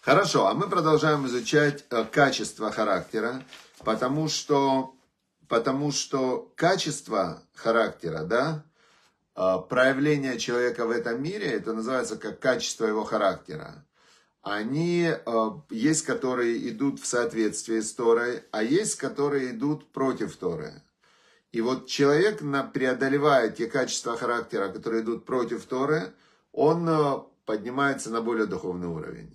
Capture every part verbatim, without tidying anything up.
Хорошо, а мы продолжаем изучать э, качество характера, потому что, потому что качество характера, да, э, проявление человека в этом мире, это называется как качество его характера. Они, э, есть, которые идут в соответствии с Торой, а есть, которые идут против Торы. И вот человек, преодолевая те качества характера, которые идут против Торы, он э, поднимается на более духовный уровень.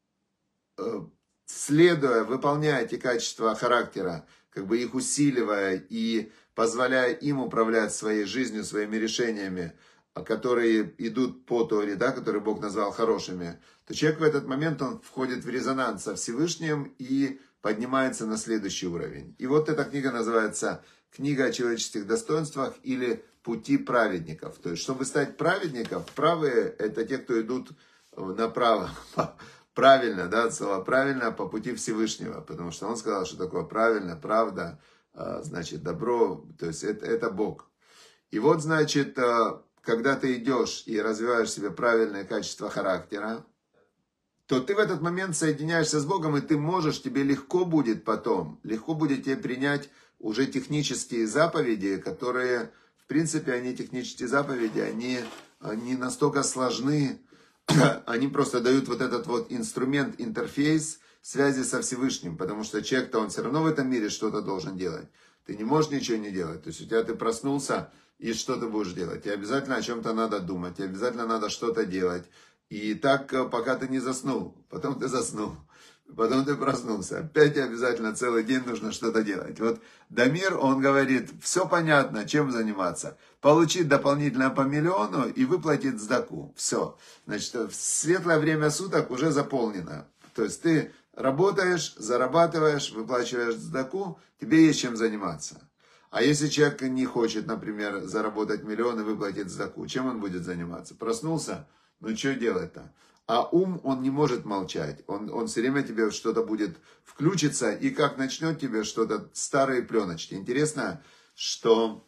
Следуя, выполняя эти качества характера, как бы их усиливая и позволяя им управлять своей жизнью, своими решениями, которые идут по Торе, да, которые Бог назвал хорошими, то человек в этот момент он входит в резонанс со Всевышним и поднимается на следующий уровень. И вот эта книга называется «Книга о человеческих достоинствах» или «Пути праведников». То есть, чтобы стать праведником, правые – это те, кто идут направо, правильно, да, слово правильно по пути Всевышнего, потому что он сказал, что такое правильно, правда, значит, добро, то есть это, это Бог. И вот, значит, когда ты идешь и развиваешь в себе правильное качество характера, то ты в этот момент соединяешься с Богом, и ты можешь, тебе легко будет потом, легко будет тебе принять уже технические заповеди, которые, в принципе, они технические заповеди, они не настолько сложны, они просто дают вот этот вот инструмент, интерфейс связи со Всевышним, потому что человек-то он все равно в этом мире что-то должен делать. Ты не можешь ничего не делать. То есть у тебя ты проснулся, и что ты будешь делать? Тебе обязательно о чем-то надо думать, тебе обязательно надо что-то делать. И так, пока ты не заснул, потом ты заснул, потом ты проснулся. Опять тебе обязательно целый день нужно что-то делать. Вот Дамир, он говорит, все понятно, чем заниматься. Получить дополнительно по миллиону и выплатить сдаку. Все. Значит, светлое время суток уже заполнено. То есть ты работаешь, зарабатываешь, выплачиваешь сдаку, тебе есть чем заниматься. А если человек не хочет, например, заработать миллион и выплатить сдаку, чем он будет заниматься? Проснулся? Ну что делать-то? А ум, он не может молчать. Он, он все время тебе что-то будет включиться, и как начнет тебе что-то старые пленочки. Интересно, что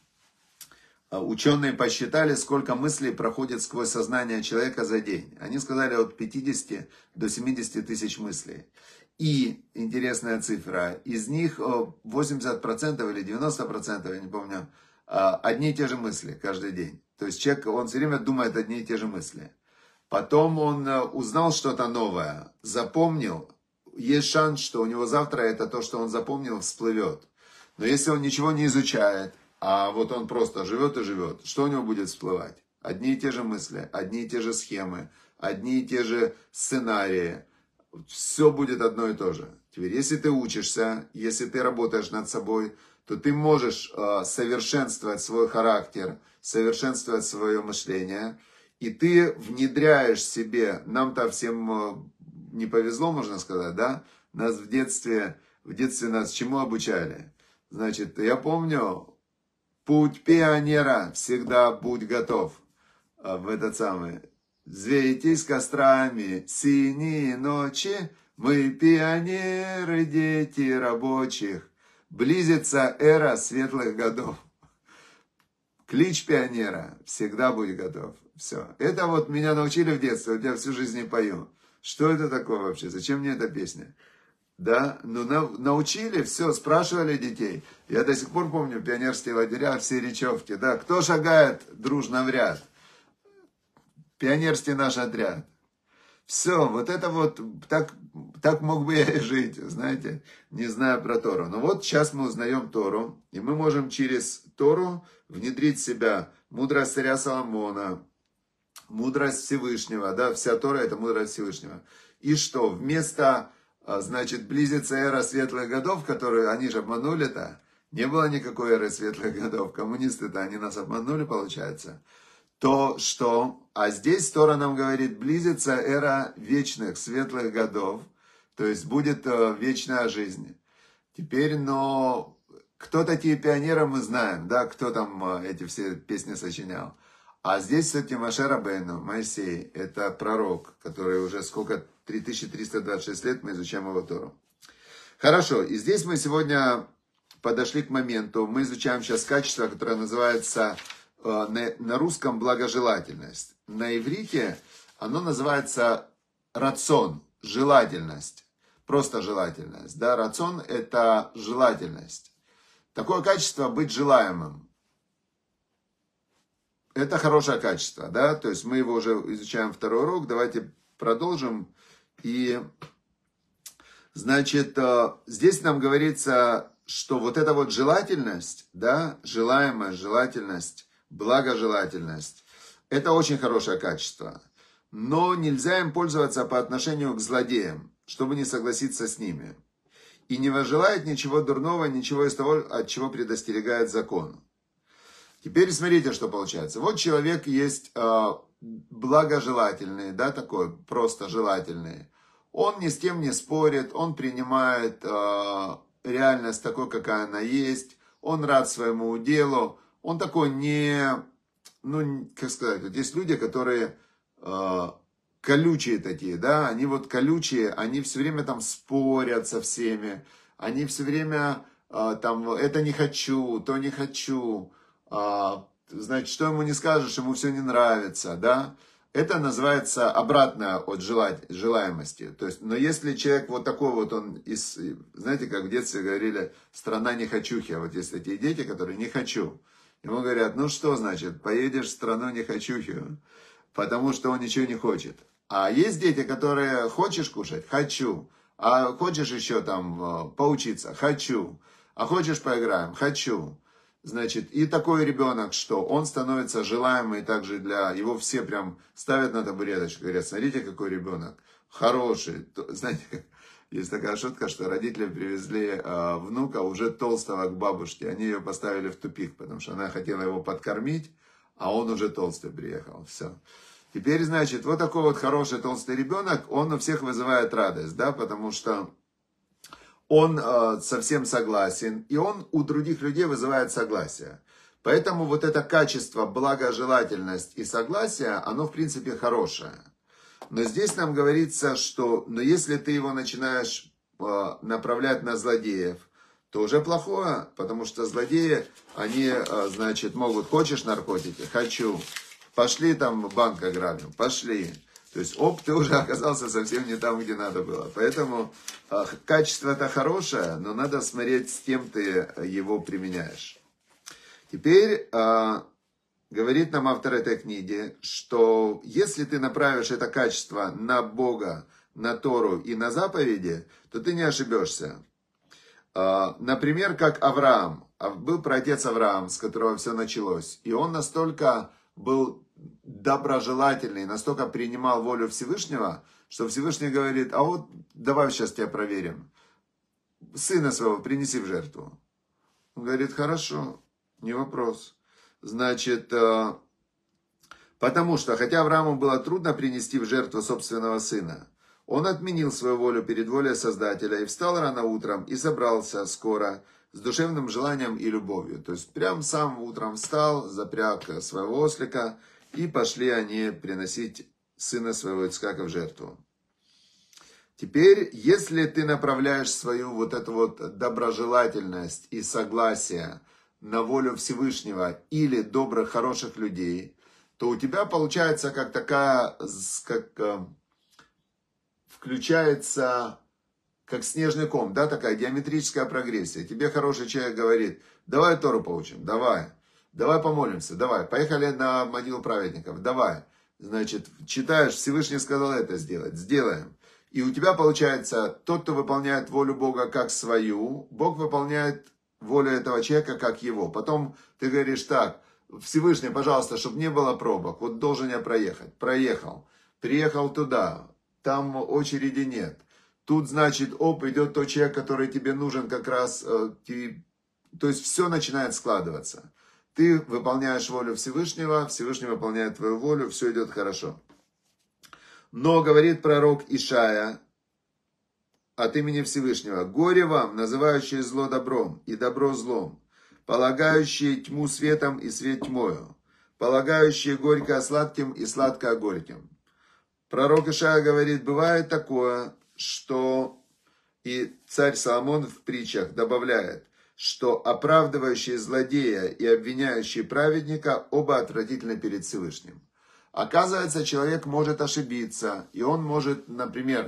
ученые посчитали, сколько мыслей проходит сквозь сознание человека за день. Они сказали от пятидесяти до семидесяти тысяч мыслей. И, интересная цифра, из них восемьдесят процентов или девяносто процентов, я не помню, одни и те же мысли каждый день. То есть человек, он все время думает одни и те же мысли. Потом он узнал что-то новое, запомнил. Есть шанс, что у него завтра это то, что он запомнил, всплывет. Но если он ничего не изучает, а вот он просто живет и живет, что у него будет всплывать? Одни и те же мысли, одни и те же схемы, одни и те же сценарии. Все будет одно и то же. Теперь, если ты учишься, если ты работаешь над собой, то ты можешь совершенствовать свой характер, совершенствовать свое мышление. И ты внедряешь себе, нам-то всем не повезло, можно сказать, да? Нас в детстве, в детстве нас чему обучали? Значит, я помню, путь пионера, всегда будь готов. В этот самый, взвейтесь кострами, синие ночи, мы пионеры, дети рабочих. Близится эра светлых годов. Клич пионера, всегда будь готов. Все. Это вот меня научили в детстве, вот я всю жизнь не пою. Что это такое вообще? Зачем мне эта песня? Да, ну на, научили, все, спрашивали детей. Я до сих пор помню пионерские лагеря, все речевки. Да, кто шагает дружно в ряд? Пионерский наш отряд. Все, вот это вот, так, так мог бы я и жить, знаете, не зная про Тору. Но вот сейчас мы узнаем Тору, и мы можем через Тору внедрить в себя мудрость царя Соломона, мудрость Всевышнего, да, вся Тора это мудрость Всевышнего. И что, вместо, значит, близится эра светлых годов, которую они же обманули-то, не было никакой эры светлых годов, коммунисты-то, они нас обманули, получается. То, что, а здесь Тора нам говорит, близится эра вечных, светлых годов, то есть будет э, вечная жизнь. Теперь, но кто такие пионеры, мы знаем, да, кто там э, эти все песни сочинял. А здесь, кстати, Моше Рабейну, Моисей, это пророк, который уже сколько, три тысячи триста двадцать шесть лет мы изучаем его Тору. Хорошо, и здесь мы сегодня подошли к моменту, мы изучаем сейчас качество, которое называется... На, на русском благожелательность. На иврите оно называется рацион. желательность. Просто желательность. Да? Рацион – это желательность. Такое качество – быть желаемым. Это хорошее качество. Да? То есть мы его уже изучаем второй урок. Давайте продолжим. И, значит, здесь нам говорится, что вот эта вот желательность, да, желаемая желательность, благожелательность, это очень хорошее качество. Но нельзя им пользоваться по отношению к злодеям, чтобы не согласиться с ними. И не возжелает ничего дурного, ничего из того, от чего предостерегает закон. Теперь смотрите, что получается. Вот человек есть э, благожелательный, да, такой, просто желательный. Он ни с кем не спорит, он принимает э, реальность такой, какая она есть. Он рад своему делу. Он такой не, ну, как сказать, вот есть люди, которые... колючие такие, да, они вот колючие, они все время там спорят со всеми, они все время там, это не хочу, то не хочу, значит, что ему не скажешь, ему все не нравится, да, это называется обратное от желать, желаемости, то есть, но если человек вот такой вот, он из, знаете, как в детстве говорили, страна нехочухи, а вот есть такие дети, которые не хочу, ему говорят, ну что значит, поедешь в страну нехочухи, потому что он ничего не хочет. А есть дети, которые хочешь кушать? Хочу. А хочешь еще там поучиться? Хочу. А хочешь поиграем? Хочу. Значит, и такой ребенок, что он становится желаемый также для... Его все прям ставят на табуреточку, говорят, смотрите, какой ребенок. Хороший. Знаете, есть такая шутка, что родители привезли э, внука уже толстого к бабушке. Они ее поставили в тупик, потому что она хотела его подкормить, а он уже толстый приехал. Все. Теперь, значит, вот такой вот хороший толстый ребенок, он у всех вызывает радость, да, потому что он э, совсем согласен, и он у других людей вызывает согласие. Поэтому вот это качество, благожелательность и согласие, оно в принципе хорошее. Но здесь нам говорится, что но если ты его начинаешь э, направлять на злодеев, то уже плохое, потому что злодеи, они, э, значит, могут, хочешь наркотики? Хочу. Пошли там банк ограбим, пошли. То есть, оп, ты уже оказался совсем не там, где надо было. Поэтому э, качество это хорошее, но надо смотреть, с кем ты его применяешь. Теперь э, говорит нам автор этой книги, что если ты направишь это качество на Бога, на Тору и на заповеди, то ты не ошибешься. Э, например, как Авраам. Был праотец Авраам, с которого все началось. И он настолько... был доброжелательный, настолько принимал волю Всевышнего, что Всевышний говорит, а вот давай сейчас тебя проверим. Сына своего принеси в жертву. Он говорит, хорошо, не вопрос. Значит, потому что, хотя Аврааму было трудно принести в жертву собственного сына, он отменил свою волю перед волей Создателя и встал рано утром и собрался скоро, с душевным желанием и любовью. То есть, прям сам утром встал, запряг своего ослика, и пошли они приносить сына своего Ицхака в жертву. Теперь, если ты направляешь свою вот эту вот доброжелательность и согласие на волю Всевышнего или добрых, хороших людей, то у тебя получается как такая, как включается... как снежный ком, да, такая геометрическая прогрессия. Тебе хороший человек говорит, давай Тору поучим, давай, давай помолимся, давай, поехали на могилу праведников, давай. Значит, читаешь, Всевышний сказал это сделать, сделаем. И у тебя получается, тот, кто выполняет волю Бога как свою, Бог выполняет волю этого человека как его. Потом ты говоришь так, Всевышний, пожалуйста, чтобы не было пробок, вот должен я проехать. Проехал, приехал туда, там очереди нет. Тут, значит, оп, идет тот человек, который тебе нужен как раз, э, ты, то есть все начинает складываться. Ты выполняешь волю Всевышнего, Всевышний выполняет твою волю, все идет хорошо. Но, говорит пророк Ишая от имени Всевышнего, горе вам, называющие зло добром и добро злом, полагающие тьму светом и свет тьмою, полагающие горькое сладким и сладкое горьким. Пророк Ишая говорит, бывает такое, что и царь Соломон в притчах добавляет, что оправдывающие злодея и обвиняющие праведника оба отвратительны перед Всевышним. Оказывается, человек может ошибиться, и он может, например,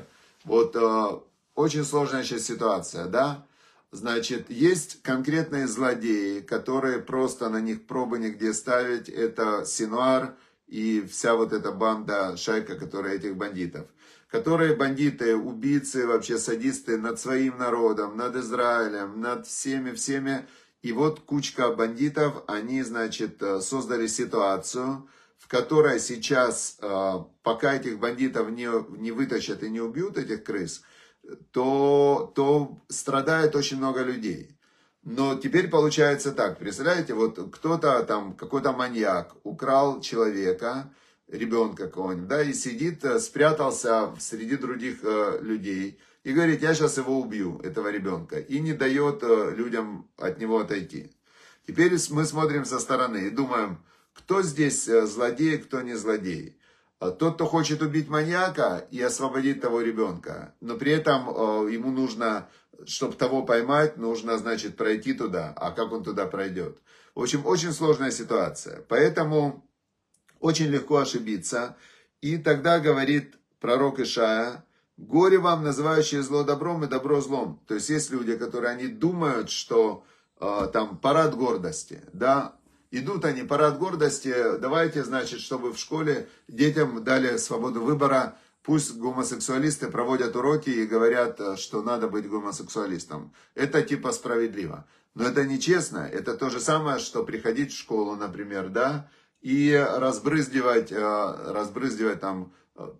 Вот э, очень сложная сейчас ситуация, да? Значит, есть конкретные злодеи, которые просто на них пробы нигде ставить. Это Синуар и вся вот эта банда, шайка, которая этих бандитов. Которые бандиты, убийцы, вообще садисты над своим народом, над Израилем, над всеми-всеми. И вот кучка бандитов, они, значит, создали ситуацию, в которой сейчас, пока этих бандитов не, не вытащат и не убьют, этих крыс, то, то страдает очень много людей. Но теперь получается так, представляете, вот кто-то там, какой-то маньяк украл человека, ребенка какого-нибудь, да, и сидит, спрятался среди других э, людей и говорит, я сейчас его убью, этого ребенка, и не дает э, людям от него отойти. Теперь мы смотрим со стороны и думаем, кто здесь злодей, кто не злодей. Тот, кто хочет убить маньяка и освободить того ребенка, но при этом э, ему нужно, чтобы того поймать, нужно, значит, пройти туда, а как он туда пройдет. В общем, очень сложная ситуация, поэтому очень легко ошибиться. И тогда говорит пророк Ишая, горе вам, называющие зло добром и добро злом. То есть есть люди, которые они думают, что э, там парад гордости, да, идут они, парад гордости, давайте, значит, чтобы в школе детям дали свободу выбора, пусть гомосексуалисты проводят уроки и говорят, что надо быть гомосексуалистом. Это типа справедливо. Но это нечестно, это то же самое, что приходить в школу, например, да, и разбрызгивать, разбрызгивать там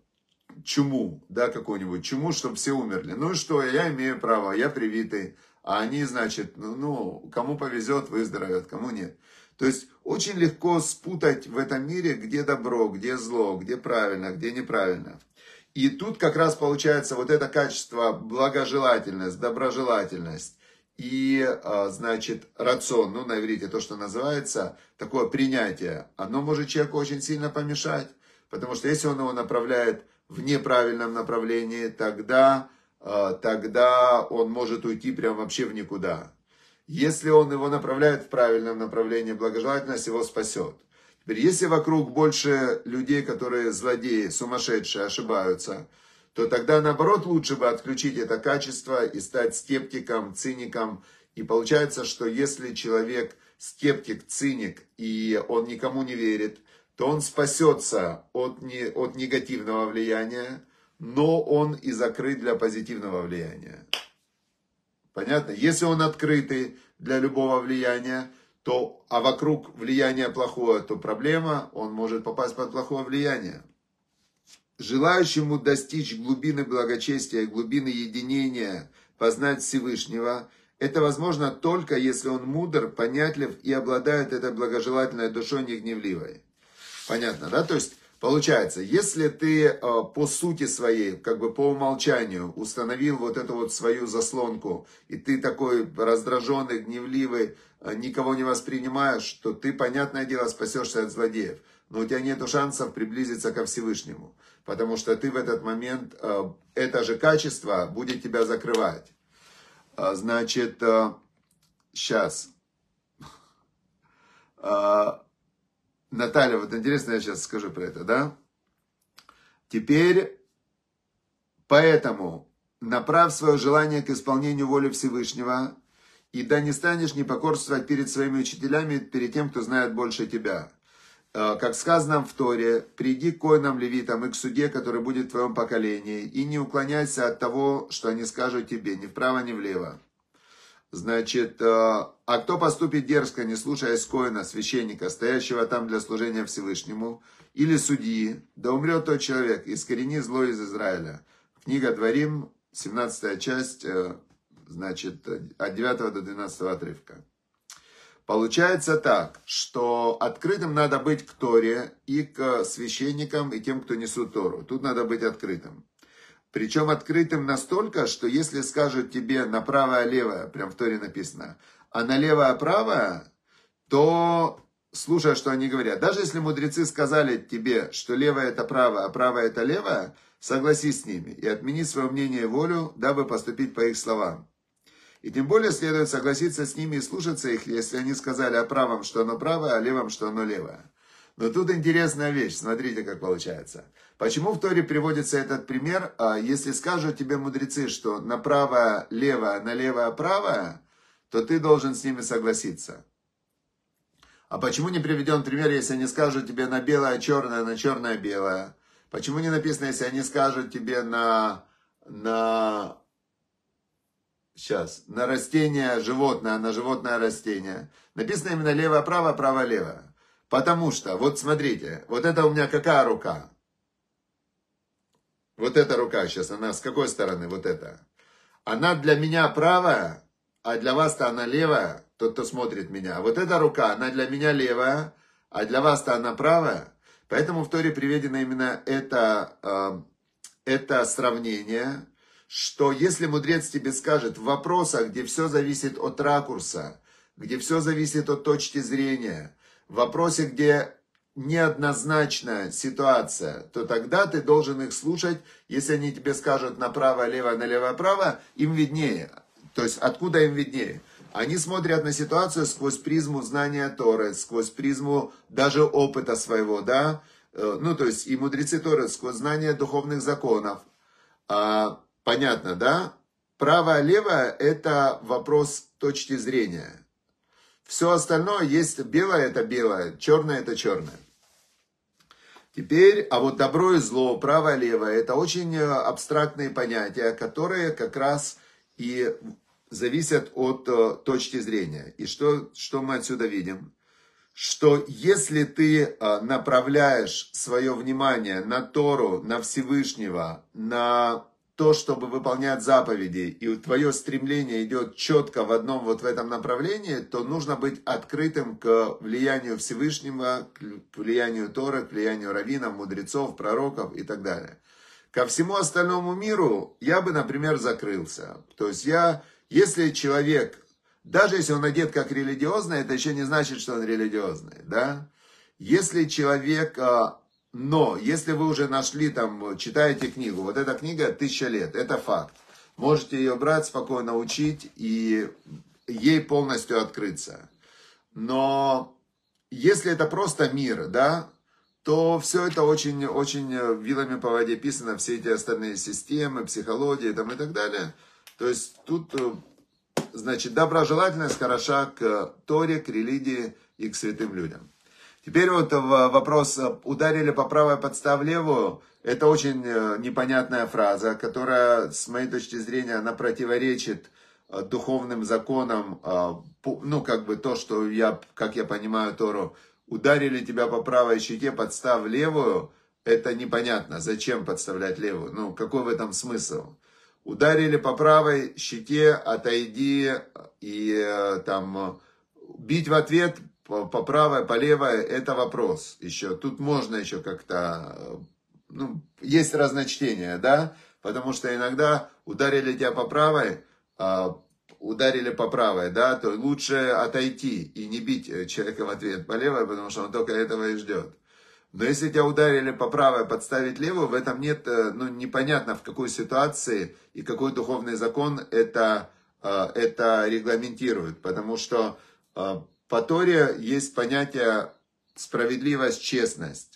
чуму, да, какую-нибудь чуму, чтобы все умерли. Ну и что, я имею право, я привитый, а они, значит, ну, ну кому повезет, выздоровеют, кому нет. То есть очень легко спутать в этом мире, где добро, где зло, где правильно, где неправильно. И тут как раз получается вот это качество благожелательность, доброжелательность и, значит, рацион, ну на иврите то, что называется, такое принятие, оно может человеку очень сильно помешать. Потому что если он его направляет в неправильном направлении, тогда, тогда он может уйти прям вообще в никуда. Если он его направляет в правильном направлении, благожелательность его спасет. Теперь, если вокруг больше людей, которые злодеи, сумасшедшие, ошибаются, то тогда, наоборот, лучше бы отключить это качество и стать скептиком, циником. И получается, что если человек скептик, циник, и он никому не верит, то он спасется от, не, от негативного влияния, но он и закрыт для позитивного влияния. Понятно? Если он открытый для любого влияния, то, а вокруг влияния плохое, то проблема, он может попасть под плохое влияние. Желающему достичь глубины благочестия, глубины единения, познать Всевышнего, это возможно только если он мудр, понятлив и обладает этой благожелательной душой негневливой. Понятно, да? То есть, получается, если ты э, по сути своей, как бы по умолчанию установил вот эту вот свою заслонку, и ты такой раздраженный, гневливый, э, никого не воспринимаешь, то ты, понятное дело, спасешься от злодеев. Но у тебя нет шансов приблизиться ко Всевышнему, потому что ты в этот момент, э, это же качество будет тебя закрывать. Э, значит, э, сейчас... Э, Наталья, вот интересно, я сейчас скажу про это, да? Теперь, поэтому направь свое желание к исполнению воли Всевышнего, и да не станешь непокорствовать перед своими учителями, перед тем, кто знает больше тебя. Как сказано в Торе, приди к коинам левитам и к суде, который будет в твоем поколении, и не уклоняйся от того, что они скажут тебе, ни вправо, ни влево. Значит, а кто поступит дерзко, не слушаясь коина, священника, стоящего там для служения Всевышнему, или судьи, да умрет тот человек, искорени зло из Израиля. Книга Дворим, семнадцатая часть, значит, от девятого до двенадцатого отрывка. Получается так, что открытым надо быть к Торе и к священникам, и тем, кто несут Тору. Тут надо быть открытым. Причем открытым настолько, что если скажут тебе на правое-левое, прям в Торе написано, а на левое-правое, то слушай, что они говорят. Даже если мудрецы сказали тебе, что левое это правое, а правое это левое, согласись с ними и отмени свое мнение и волю, дабы поступить по их словам. И тем более следует согласиться с ними и слушаться их, если они сказали о правом, что оно правое, а о левом, что оно левое. Но тут интересная вещь, смотрите, как получается. Почему в Торе приводится этот пример? Если скажут тебе мудрецы, что направо левое, налево правое, то ты должен с ними согласиться. А почему не приведен пример, если они скажут тебе на белое черное, на черное белое? Почему не написано, если они скажут тебе на, на, сейчас, на растение животное, на животное растение? Написано именно лево-право, право-лево. Потому что, вот смотрите, вот это у меня какая рука? Вот эта рука сейчас, она с какой стороны? Вот эта. Она для меня правая, а для вас-то она левая, тот, кто смотрит меня. А вот эта рука, она для меня левая, а для вас-то она правая. Поэтому в Торе приведено именно это, э, это сравнение, что если мудрец тебе скажет в вопросах, где все зависит от ракурса, где все зависит от точки зрения, в вопросе, где неоднозначная ситуация, то тогда ты должен их слушать. Если они тебе скажут направо-лево, налево-право, им виднее. То есть откуда им виднее? Они смотрят на ситуацию сквозь призму знания Торы, сквозь призму даже опыта своего, да? Ну, то есть и мудрецы Торы сквозь знание духовных законов. А, понятно, да? Право-лево – это вопрос точки зрения. Все остальное есть белое – это белое, черное – это черное. Теперь, а вот добро и зло, право-лево – это очень абстрактные понятия, которые как раз и зависят от uh, точки зрения. И что, что мы отсюда видим? Что если ты uh, направляешь свое внимание на Тору, на Всевышнего, на то, чтобы выполнять заповеди, и твое стремление идет четко в одном вот в этом направлении, то нужно быть открытым к влиянию Всевышнего, к влиянию Торы, к влиянию раввинов, мудрецов, пророков и так далее. Ко всему остальному миру я бы, например, закрылся. То есть я... Если человек, даже если он одет как религиозный, это еще не значит, что он религиозный, да? Если человек, но, если вы уже нашли там, читаете книгу, вот эта книга «Тысяча лет», это факт. Можете ее брать, спокойно учить и ей полностью открыться. Но если это просто мир, да, то все это очень, очень вилами по воде писано, все эти остальные системы, психология там, и так далее. То есть тут, значит, доброжелательность хороша к Торе, к религии и к святым людям. Теперь вот вопрос, ударили по правой, подстав левую, это очень непонятная фраза, которая, с моей точки зрения, она противоречит духовным законам, ну, как бы то, что я, как я понимаю Тору, ударили тебя по правой щеке, подстав левую, это непонятно, зачем подставлять левую, ну, какой в этом смысл? Ударили по правой щеке, отойди и там бить в ответ по, по правой, по левой, это вопрос еще. Тут можно еще как-то, ну, есть разночтение, да, потому что иногда ударили тебя по правой, ударили по правой, да, то лучше отойти и не бить человека в ответ по левой, потому что он только этого и ждет. Но если тебя ударили по правой, подставить левую, в этом нет, ну, непонятно в какой ситуации и какой духовный закон это, это регламентирует. Потому что по Торе есть понятие справедливость, честность.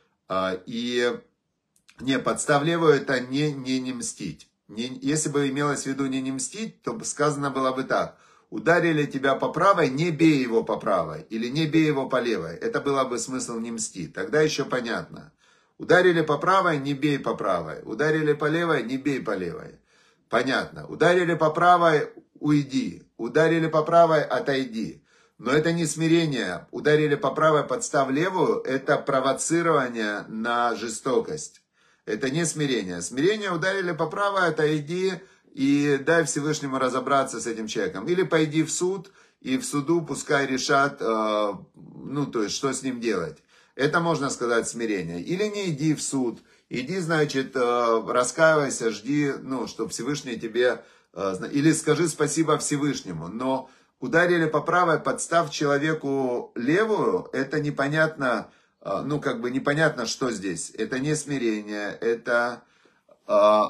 И не, подстав левую это не, не, не мстить. Не, если бы имелось в виду не, не мстить, то сказано было бы так. Ударили тебя по правой, не бей его по правой. Или не бей его по левой. Это было бы смысл не мстить. Тогда еще понятно. Ударили по правой, не бей по правой. Ударили по левой, не бей по левой. Понятно. Ударили по правой, уйди. Ударили по правой, отойди. Но это не смирение. Ударили по правой, подстав левую. Это провоцирование на жестокость. Это не смирение. Смирение ударили по правой, отойди. И дай Всевышнему разобраться с этим человеком. Или пойди в суд, и в суду пускай решат, э, ну, то есть, что с ним делать. Это можно сказать смирение. Или не иди в суд. Иди, значит, э, раскаивайся, жди, ну, что Всевышний тебе... Э, или скажи спасибо Всевышнему. Но ударили по правой, подстав человеку левую, это непонятно, э, ну, как бы непонятно, что здесь. Это не смирение, это... Э,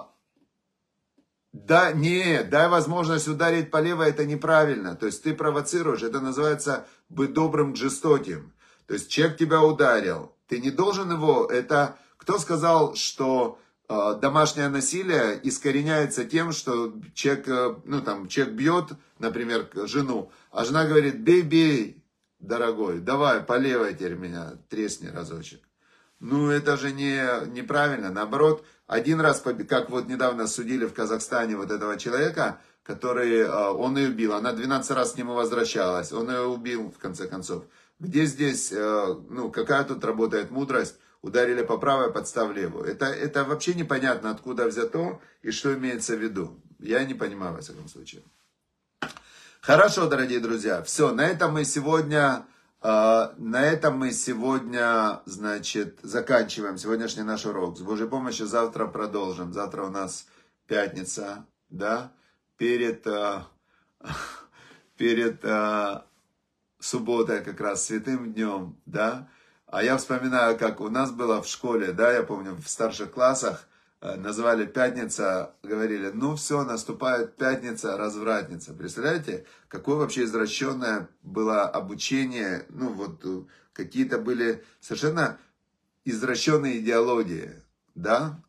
Да, не, дай возможность ударить по левой, это неправильно. То есть ты провоцируешь, это называется быть добрым к жестоким. То есть человек тебя ударил, ты не должен его, это, кто сказал, что э, домашнее насилие искореняется тем, что человек, э, ну там, человек бьет, например, жену, а жена говорит, бей, бей, дорогой, давай, по левой теперь меня тресни разочек. Ну, это же не, неправильно. Наоборот, один раз, как вот недавно судили в Казахстане вот этого человека, который, он ее убил, она двенадцать раз к нему возвращалась, он ее убил, в конце концов. Где здесь, ну, какая тут работает мудрость? Ударили по правой, подстав левую. Это, это вообще непонятно, откуда взято и что имеется в виду. Я не понимаю, во всяком случае. Хорошо, дорогие друзья, все, на этом мы сегодня... Uh, на этом мы сегодня, значит, заканчиваем сегодняшний наш урок. С Божьей помощью завтра продолжим. Завтра у нас пятница, да, перед, uh, перед uh, субботой как раз, святым днем, да. А я вспоминаю, как у нас было в школе, да, я помню, в старших классах uh, назвали пятница, говорили, ну все, наступает пятница, развратница. Представляете? Какое вообще извращенное было обучение, ну вот какие-то были совершенно извращенные идеологии, да?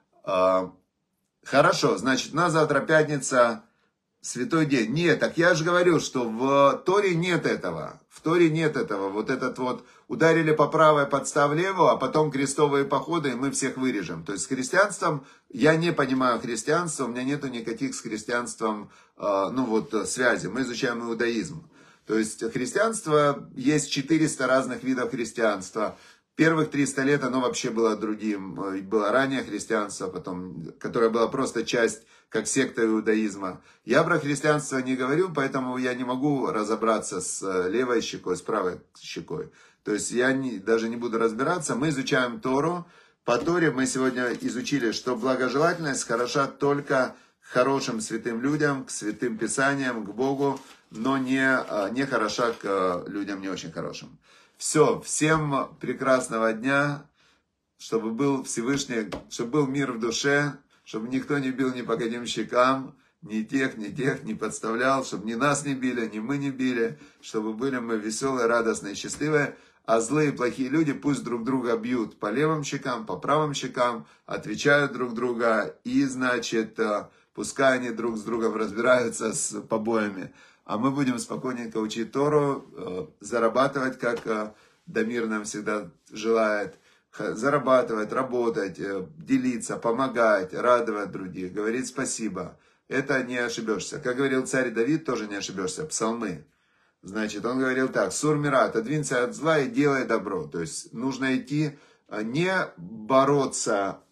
А, хорошо, значит, у нас завтра пятница, святой день. Нет, так я же говорю, что в Торе нет этого, в Торе нет этого, вот этот вот ударили по правой, подстав левую, а потом крестовые походы, и мы всех вырежем. То есть с христианством, я не понимаю христианство, у меня нету никаких с христианством, ну вот, связи. Мы изучаем иудаизм. То есть христианство, есть четыреста разных видов христианства. Первых триста лет оно вообще было другим. Было раннее христианство, потом, которое было просто часть, как секта иудаизма. Я про христианство не говорю, поэтому я не могу разобраться с левой щекой, с правой щекой. То есть я не, даже не буду разбираться. Мы изучаем Тору. По Торе мы сегодня изучили, что благожелательность хороша только к хорошим святым людям, к святым писаниям, к Богу, но не, не хороша к людям не очень хорошим. Все, всем прекрасного дня, чтобы был Всевышний, чтобы был мир в душе, чтобы никто не бил ни по каким щекам, ни тех, ни тех не подставлял, чтобы ни нас не били, ни мы не били, чтобы были мы веселые, радостные, счастливые. А злые и плохие люди пусть друг друга бьют по левым щекам, по правым щекам, отвечают друг друга и, значит, пускай они друг с другом разбираются с побоями. А мы будем спокойненько учить Тору, зарабатывать, как Дамир нам всегда желает, зарабатывать, работать, делиться, помогать, радовать других, говорить спасибо. Это не ошибешься. Как говорил царь Давид, тоже не ошибешься. Псалмы. Значит, он говорил так, сур мира, отодвинься от зла и делай добро. То есть нужно идти, не бороться,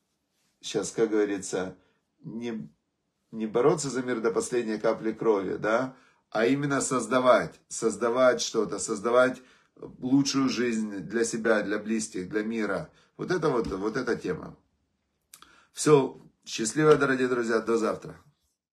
сейчас, как говорится, не, не бороться за мир до последней капли крови, да, а именно создавать, создавать что-то, создавать лучшую жизнь для себя, для близких, для мира. Вот это вот, вот эта тема. Все, счастливо, дорогие друзья, до завтра.